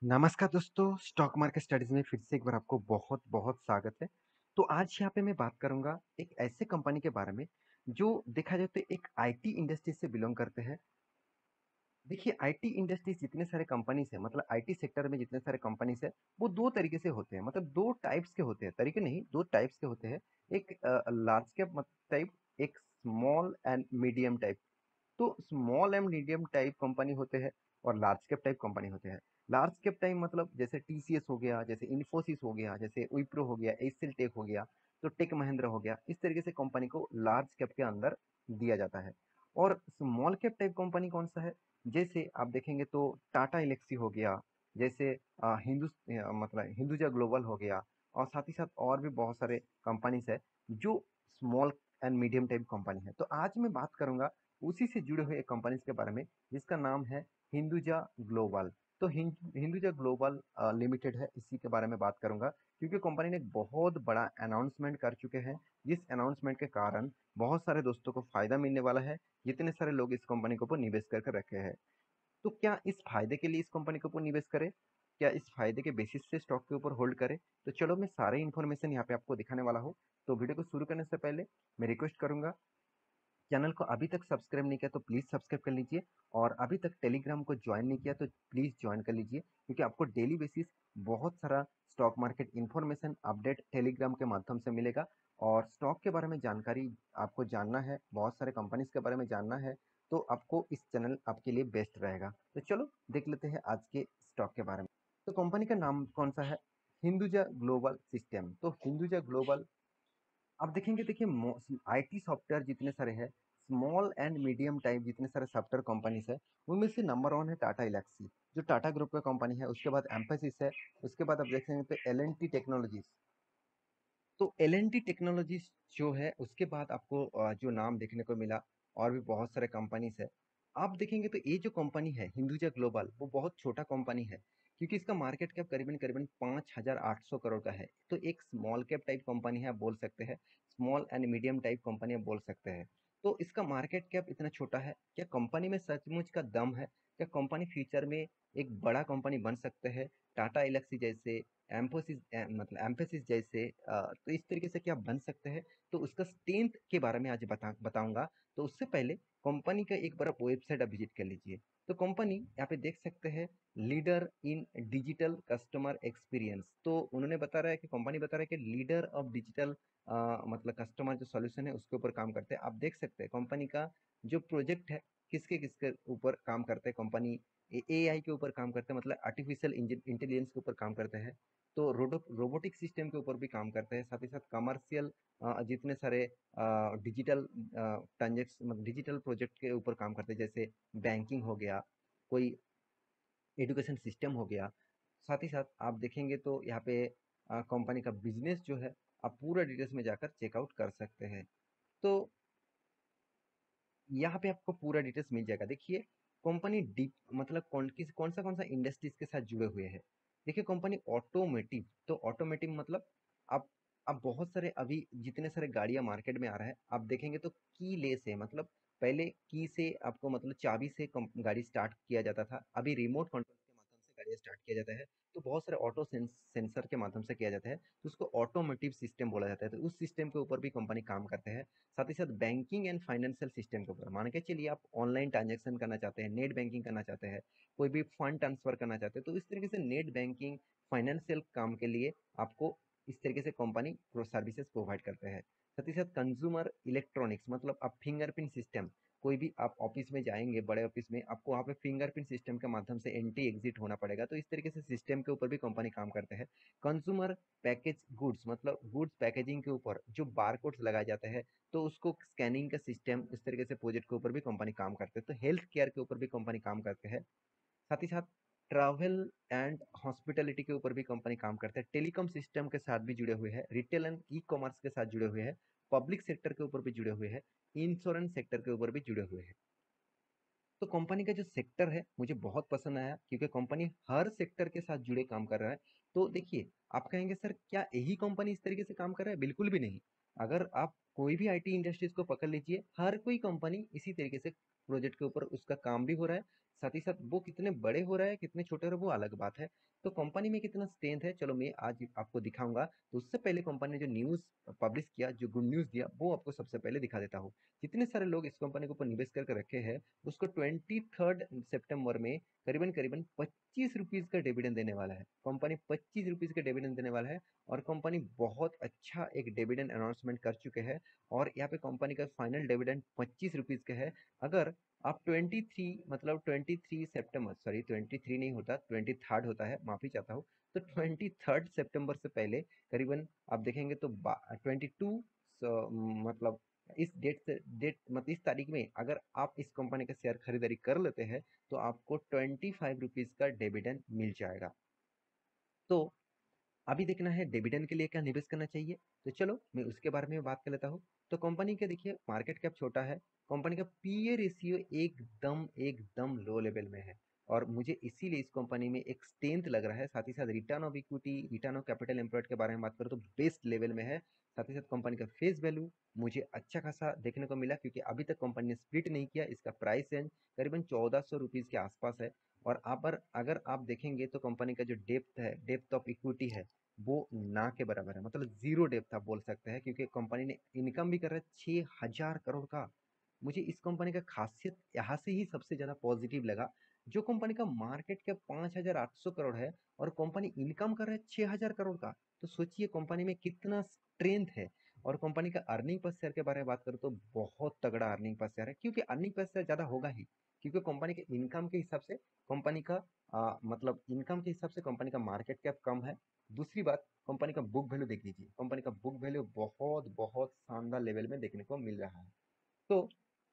नमस्कार दोस्तों, stock market studies में फिर से एक बार आपको बहुत-बहुत स्वागत है। तो आज यहाँ पे मैं बात करूँगा एक ऐसे कंपनी के बारे में, जो देखा जाए तो एक आईटी इंडस्ट्री से बिलॉन्ग करते हैं। देखिए आईटी इंडस्ट्रीज़ जितने सारे कंपनीज़ हैं, मतलब आईटी सेक्टर में जितने सारे कंपनीज़ हैं, वो 2 तरीके से होते हैं, मतलब 2 टाइप्स के होते हैं, तरीके नहीं 2 टाइप्स के होते हैं। एक लार्ज कैप टाइप, एक स्मॉल एंड मीडियम टाइप। तो small and medium type company होते हैं और लार्ज कैप टाइप कंपनी होते हैं। लार्ज कैप टाइप मतलब जैसे टीसीएस हो गया, जैसे इन्फोसिस हो गया, जैसे विप्रो हो गया, एचसीएल टेक हो गया, तो टेक महिंद्रा हो गया। इस तरीके से कंपनी को लार्ज कैप के अंदर दिया जाता है। और स्मॉल कैप टाइप कंपनी कौन सा है? जैसे आप देखेंगे तो टाटा एलेक्सी हो गया, जैसे मतलब हिंदुजा ग्लोबल हो गया, और साथ ही साथ और भी बहुत सारे कंपनीज है जो small and medium type company है। तो आज मैं बात करूंगा उसी से जुड़े हुए एक कंपनीज के बारे में, जिसका नाम है हिंदुजा ग्लोबल। तो हिंदुजा ग्लोबल लिमिटेड है, इसी के बारे में बात करूंगा, क्योंकि कंपनी ने एक बहुत बड़ा अनाउंसमेंट कर चुके हैं, जिस अनाउंसमेंट के कारण बहुत सारे दोस्तों को फायदा मिलने वाला है, जितने सारे लोग इस कंपनी के ऊपर निवेश करके रखे हैं। तो क्या इस फायदे के लिए इस कंपनी के ऊपर निवेश करें? क्या इस फायदे के बेसिस से स्टॉक के ऊपर होल्ड करें? तो चलो मैं सारे इन्फॉर्मेशन यहाँ पे आपको दिखाने वाला हूँ। तो वीडियो को शुरू करने से पहले मैं रिक्वेस्ट करूंगा, चैनल को अभी तक सब्सक्राइब नहीं किया तो प्लीज़ सब्सक्राइब कर लीजिए, और अभी तक टेलीग्राम को ज्वाइन नहीं किया तो प्लीज़ ज्वाइन कर लीजिए, क्योंकि आपको डेली बेसिस बहुत सारा stock market information update Telegram के माध्यम से मिलेगा। और स्टॉक के बारे में जानकारी आपको जानना है, बहुत सारे कंपनीज के बारे में जानना है, तो आपको इस चैनल आपके लिए बेस्ट रहेगा। तो चलो देख लेते हैं आज के स्टॉक के बारे में। तो कंपनी का नाम कौन सा है? Hinduja global system. तो हिंदुजा ग्लोबल आप देखेंगे, देखिए आईटी सॉफ्टवेयर जितने सारे हैं, स्मॉल एंड मीडियम टाइप जितने सारे सॉफ्टवेयर कंपनीज है, उनमें से नंबर वन है टाटा इलेक्सी, जो टाटा ग्रुप का कंपनी है। उसके बाद एम्फेसिस है। उसके बाद आप देखेंगे तो एल एन टी टेक्नोलॉजीज। तो एल एन टी टेक्नोलॉजीज जो है, उसके बाद आपको जो नाम देखने को मिला, और भी बहुत सारे कंपनीज है। आप देखेंगे तो ये जो कंपनी है हिंदुजा ग्लोबल, वो बहुत छोटा कंपनी है, क्योंकि इसका मार्केट कैप करीबन करीबन 5,800 करोड़ का है। तो एक स्मॉल कैप टाइप कंपनी है, आप बोल सकते हैं, small and medium type company आप बोल सकते हैं। तो इसका मार्केट कैप इतना छोटा है, क्या कंपनी में सचमुच का दम है? क्या कंपनी फ्यूचर में एक बड़ा कंपनी बन सकते हैं, टाटा एलेक्सी जैसे, मतलब एम्फेसिस जैसे? तो इस तरीके से क्या बन सकते हैं? तो उसका स्ट्रेंथ के बारे में आज बताऊंगा। तो उससे पहले कंपनी का एक बार आप वेबसाइट आप विजिट कर लीजिए। तो कंपनी यहाँ पे देख सकते हैं, leader in digital customer experience. तो उन्होंने बता रहा है कि कंपनी बता रहा है कि लीडर ऑफ डिजिटल मतलब कस्टमर जो सॉल्यूशन है उसके ऊपर काम करते हैं। आप देख सकते हैं कंपनी का जो प्रोजेक्ट है, किसके किसके ऊपर काम करते हैं कंपनी। एआई के ऊपर काम करते हैं, मतलब आर्टिफिशियल इंटेलिजेंस के ऊपर काम करते हैं। तो रोबोटिक सिस्टम के ऊपर भी काम करते हैं, साथ ही साथ कमर्शियल जितने सारे डिजिटल ट्रांजेक्शन, मतलब डिजिटल प्रोजेक्ट के ऊपर काम करते हैं, जैसे बैंकिंग हो गया, कोई एजुकेशन सिस्टम हो गया। साथ ही साथ आप देखेंगे तो यहाँ पे कंपनी का बिजनेस जो है, आप पूरा डिटेल्स में जाकर चेकआउट कर सकते हैं। तो यहाँ पे आपको पूरा डिटेल्स मिल जाएगा। देखिए कंपनी डीप मतलब कौन सा इंडस्ट्रीज के साथ जुड़े हुए हैं। देखिए कंपनी ऑटोमेटिव, तो ऑटोमेटिव मतलब आप अब बहुत सारे अभी जितने सारे गाड़ियां मार्केट में आ रहा है, आप देखेंगे तो की लेस है, मतलब पहले की से आपको मतलब चाबी से गाड़ी स्टार्ट किया जाता था, अभी रिमोट कंट्रोल के माध्यम से गाड़ी स्टार्ट किया जाता है। तो बहुत सारे सेंसर के माध्यम से किया जाता है, तो उसको ऑटोमेटिव सिस्टम बोला जाता है। तो उस सिस्टम के ऊपर भी कंपनी काम करते हैं। साथ ही साथ बैंकिंग एंड फाइनेंशियल सिस्टम के ऊपर, मान के चलिए आप ऑनलाइन ट्रांजेक्शन करना चाहते हैं, नेट बैंकिंग करना चाहते हैं, कोई भी फंड ट्रांसफर करना चाहते हैं, तो इस तरीके से नेट बैंकिंग फाइनेंशियल काम के लिए आपको इस तरीके से कंपनी सर्विसेज प्रोवाइड करते हैं। साथ ही साथ कंज्यूमर इलेक्ट्रॉनिक्स, मतलब आप फिंगरप्रिंट सिस्टम, कोई भी आप ऑफिस में जाएंगे, बड़े ऑफिस में, आपको वहाँ पे फिंगरप्रिंट सिस्टम के माध्यम से एंट्री एग्जिट होना पड़ेगा, तो इस तरीके से सिस्टम के ऊपर भी कंपनी काम करते हैं। कंज्यूमर पैकेज गुड्स, मतलब गुड्स पैकेजिंग के ऊपर जो बारकोड्स लगाए जाते हैं, तो उसको स्कैनिंग का सिस्टम, इस तरीके से प्रोजेक्ट के ऊपर भी कंपनी काम करते हैं। तो हेल्थ केयर के ऊपर भी कंपनी काम करते हैं। साथ ही साथ ट्रैवल एंड हॉस्पिटैलिटी के ऊपर भी कंपनी काम करते हैं, टेलीकॉम सिस्टम के साथ भी जुड़े हुए हैं, रिटेल एंड ई कॉमर्स के साथ जुड़े हुए हैं, पब्लिक सेक्टर के ऊपर भी जुड़े हुए हैं, इंश्योरेंस सेक्टर के ऊपर भी जुड़े हुए हैं। तो कंपनी का जो सेक्टर है मुझे बहुत पसंद आया, क्योंकि कंपनी हर सेक्टर के साथ जुड़े काम कर रहा है। तो देखिए, आप कहेंगे सर क्या यही कंपनी इस तरीके से काम कर रहा है? बिल्कुल भी नहीं। अगर आप कोई भी आईटी इंडस्ट्रीज को पकड़ लीजिए, हर कोई कंपनी इसी तरीके से प्रोजेक्ट के ऊपर उसका काम भी हो रहा है, साथ ही साथ वो कितने बड़े हो रहे हैं, कितने छोटे हो रहे हैं, वो अलग बात है। तो कंपनी में कितना स्ट्रेंथ है, चलो मैं आज आपको दिखाऊँगा। तो उससे पहले कंपनी ने जो न्यूज़ पब्लिश किया, जो गुड न्यूज़ दिया, वो आपको सबसे पहले दिखा देता हूँ। जितने सारे लोग इस कंपनी के ऊपर निवेश करके रखे हैं, उसको 23 सितंबर में करीबन-करीबन ₹25 का डिविडेंड देने वाला है। कंपनी ₹25 का डिविडेंड देने वाला है और कंपनी बहुत अच्छा एक डिविडेंड अनाउंसमेंट कर चुके हैं और यहाँ पे कंपनी का फाइनल डिविडेंड ₹25 का है। अगर आप 23 मतलब 23 सितंबर, सॉरी 23 नहीं होता, 23 होता है, माफ़ी चाहता हूँ। तो 23 सितंबर से पहले करीबन आप देखेंगे तो 22 मतलब इस इस तारीख में अगर आप इस कंपनी का शेयर खरीदारी कर लेते हैं तो आपको ₹25 का डिविडेंड मिल जाएगा। तो अभी देखना है डिविडेंड के लिए क्या निवेश करना चाहिए। तो चलो मैं उसके बारे में बात कर लेता हूँ। तो कंपनी के देखिए मार्केट कैप छोटा है, कंपनी का पीए रेशियो एकदम एकदम लो लेवल में है और मुझे इसीलिए इस कंपनी में एक स्ट्रेंथ लग रहा है। साथ ही साथ return of equity, return of capital employed के बारे में बात करूँ तो बेस्ट लेवल में है। साथ ही साथ कंपनी का फेस वैल्यू मुझे अच्छा खासा देखने को मिला, क्योंकि अभी तक कंपनी ने स्प्लिट नहीं किया। इसका प्राइस रेंज करीबन ₹1400 के आसपास है और अगर आप देखेंगे तो कंपनी का जो डेप्थ है, डेप्थ ऑफ इक्विटी है, वो ना के बराबर है, मतलब जीरो डेप्थ आप बोल सकते हैं, क्योंकि कंपनी ने इनकम भी कर रहा है 6,000 करोड़ का। मुझे इस कंपनी का खासियत यहाँ से ही सबसे ज़्यादा पॉजिटिव लगा। जो कंपनी का मार्केट कैप 5,800 करोड़ है और कंपनी इनकम कर रहा है 6,000 करोड़ का, तो सोचिए कंपनी में कितना स्ट्रेंथ है। और कंपनी का अर्निंग पर शेयर के बारे में बात करूँ तो बहुत तगड़ा अर्निंग पर शेयर है, क्योंकि अर्निंग पर शेयर ज़्यादा होगा ही, क्योंकि कंपनी के इनकम के हिसाब से कंपनी का मतलब इनकम के हिसाब से कंपनी का मार्केट कैप कम है। दूसरी बात, कंपनी का बुक वैल्यू देख लीजिए, कंपनी का बुक वैल्यू बहुत बहुत शानदार लेवल में देखने को मिल रहा है। तो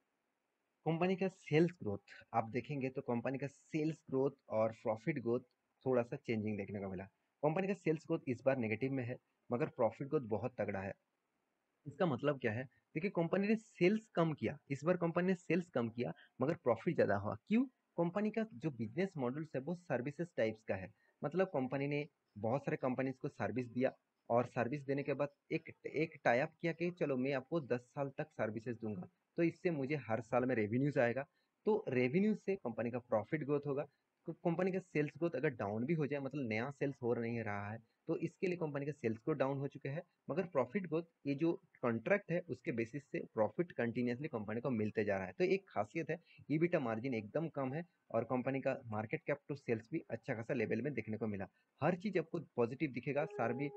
कंपनी का सेल्स ग्रोथ आप देखेंगे तो कंपनी का सेल्स ग्रोथ और प्रॉफिट ग्रोथ थोड़ा सा चेंजिंग देखने को मिला। कंपनी का सेल्स ग्रोथ इस बार नेगेटिव में है, मगर प्रॉफिट ग्रोथ बहुत तगड़ा है। इसका मतलब क्या है? देखिए कंपनी ने सेल्स कम किया, इस बार कंपनी ने सेल्स कम किया मगर प्रॉफिट ज़्यादा हुआ। क्यों? कंपनी का जो बिजनेस मॉडल्स है वो सर्विसेज टाइप्स का है। मतलब कंपनी ने बहुत सारे कंपनीज को सर्विस दिया और सर्विस देने के बाद एक एक टाई अप किया कि चलो मैं आपको 10 साल तक सर्विसेज दूंगा, तो इससे मुझे हर साल में रेवेन्यूज आएगा। तो रेवेन्यू से कंपनी का प्रॉफिट ग्रोथ होगा। तो कंपनी का सेल्स ग्रोथ अगर डाउन भी हो जाए, मतलब नया सेल्स हो नहीं रहा है, तो इसके लिए कंपनी का सेल्स ग्रोथ डाउन हो चुके हैं। मगर प्रॉफिट ग्रोथ, ये जो कॉन्ट्रैक्ट है उसके बेसिस से प्रॉफिट कंटिन्यूसली कंपनी को मिलते जा रहा है। तो एक खासियत है, ईबीटा मार्जिन एकदम कम है और कंपनी का मार्केट कैप टू सेल्स भी अच्छा खासा लेवल में देखने को मिला। हर चीज आपको पॉजिटिव दिखेगा सार्वि।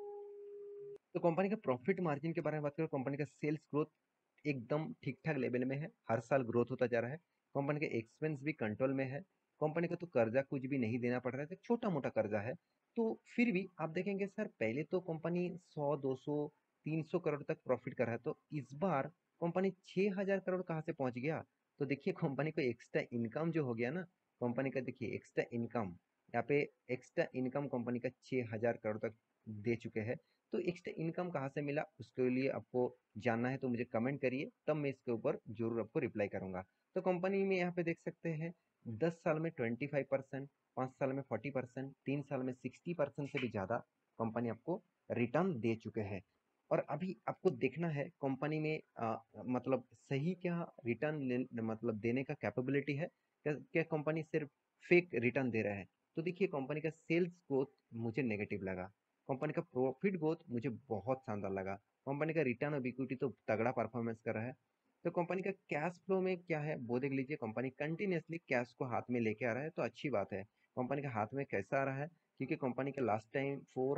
तो कंपनी का प्रॉफिट मार्जिन के बारे में बात करें, कंपनी का सेल्स ग्रोथ एकदम ठीक ठाक लेवल में है, हर साल ग्रोथ होता जा रहा है। कंपनी का एक्सपेंस भी कंट्रोल में है। कंपनी का तो कर्जा कुछ भी नहीं देना पड़ रहा है, तो छोटा मोटा कर्जा है। तो फिर भी आप देखेंगे सर, पहले तो कंपनी 100 200 300 करोड़ तक प्रॉफिट कर रहा है, तो इस बार कंपनी 6,000 करोड़ कहाँ से पहुंच गया? तो देखिए कंपनी को एक्स्ट्रा इनकम जो हो गया ना, कंपनी का देखिए एक्स्ट्रा इनकम, यहाँ पे एक्स्ट्रा इनकम कंपनी का 6,000 करोड़ तक दे चुके हैं। तो एक्स्ट्रा इनकम कहाँ से मिला, उसके लिए आपको जानना है तो मुझे कमेंट करिए, तब मैं इसके ऊपर जरूर आपको रिप्लाई करूंगा। तो कंपनी में यहाँ पे देख सकते हैं 10 साल में 25%, 5 साल में 40%, 3 साल में 60% से भी ज़्यादा कंपनी आपको रिटर्न दे चुके हैं। और अभी आपको देखना है कंपनी में मतलब सही क्या रिटर्न मतलब देने का कैपेबिलिटी है, क्या कंपनी सिर्फ फेक रिटर्न दे रहा है। तो देखिए कंपनी का सेल्स ग्रोथ मुझे नेगेटिव लगा, कंपनी का प्रॉफिट ग्रोथ मुझे बहुत शानदार लगा, कंपनी का रिटर्न ऑफ इक्विटी तो तगड़ा परफॉर्मेंस कर रहा है। तो कंपनी का कैश फ्लो में क्या है वो देख लीजिए, कंपनी कंटिन्यूसली कैश को हाथ में लेके आ रहा है, तो अच्छी बात है। कंपनी का हाथ में कैसा आ रहा है, क्योंकि कंपनी का लास्ट टाइम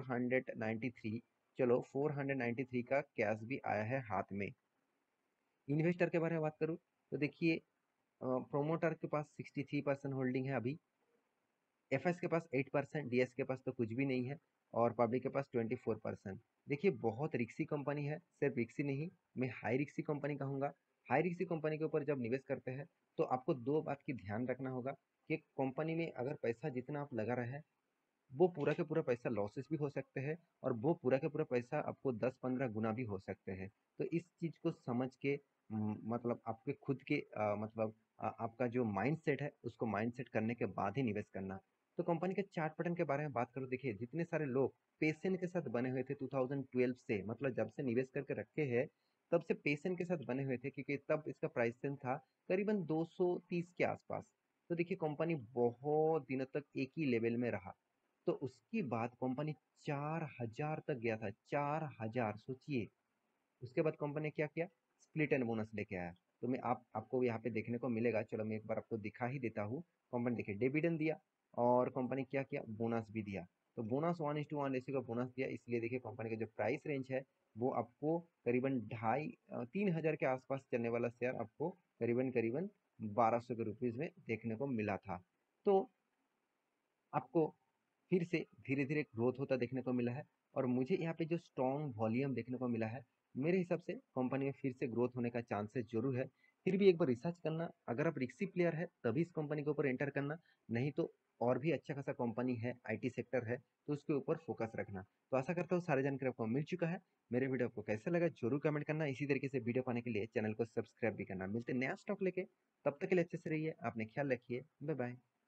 493, चलो 493 का कैश भी आया है हाथ में। इन्वेस्टर के बारे में बात करूँ तो देखिए प्रोमोटर के पास 63% होल्डिंग है अभी, एफएस के पास 8%, डीएस के पास तो कुछ भी नहीं है और पब्लिक के पास 24%। देखिए बहुत रिक्सी कंपनी है, सिर्फ रिक्सी नहीं, मैं हाई रिक्सी कंपनी कहूँगा। हाई रिक्सी कंपनी के ऊपर जब निवेश करते हैं तो आपको दो बात की ध्यान रखना होगा कि कंपनी में अगर पैसा जितना आप लगा रहे हैं वो पूरा का पूरा पैसा लॉसेस भी हो सकते हैं और वो पूरा का पूरा पैसा आपको 10-15 गुना भी हो सकते हैं। तो इस चीज़ को समझ के मतलब आपके खुद के मतलब आपका जो माइंडसेट है उसको माइंडसेट करने के बाद ही निवेश करना। तो कंपनी के चार्ट पैटर्न के बारे में बात करूँ, देखिए जितने सारे लोग पेशेंट के साथ बने हुए थे 2012 से, मतलब जब से निवेश करके रखे हैं तब से पेशेंट के साथ बने हुए थे, क्योंकि तब इसका प्राइस था करीबन 230 के आसपास। तो देखिए कंपनी बहुत दिनों तक एक ही लेवल में रहा। तो उसके बाद कंपनी 4000 तक गया था, 4000 सोचिए। उसके बाद कंपनी ने क्या किया, स्प्लिट एंड बोनस लेके आया। तो मैं आपको यहाँ पे देखने को मिलेगा, चलो मैं एक बार आपको दिखा ही देता हूँ। कंपनी देखिए डिविडेंड दिया और कंपनी क्या किया, बोनस भी दिया। तो बोनस 1:1 रेशियो का बोनस दिया, इसलिए देखिए कंपनी का जो प्राइस रेंज है वो आपको करीबन 2500 के आसपास चलने वाला शेयर आपको करीबन करीबन 1200 के रुपीज में देखने को मिला था। तो आपको फिर से धीरे-धीरे ग्रोथ होता देखने को मिला है और मुझे यहाँ पे जो स्ट्रॉन्ग वॉल्यूम देखने को मिला है, मेरे हिसाब से कंपनी में फिर से ग्रोथ होने का चांसेस ज़रूर है। फिर भी एक बार रिसर्च करना, अगर आप रिस्की प्लेयर है तभी इस कंपनी के ऊपर एंटर करना, नहीं तो और भी अच्छा खासा कंपनी है, आईटी सेक्टर है, तो उसके ऊपर फोकस रखना। तो आशा करता हूँ सारी जानकारी आपको मिल चुका है। मेरे वीडियो आपको कैसा लगा ज़रूर कमेंट करना। इसी तरीके से वीडियो पाने के लिए चैनल को सब्सक्राइब भी करना। मिलते हैं नया स्टॉक लेके, तब तक के लिए अच्छे से रहिए, अपने ख्याल रखिए, बाय बाय।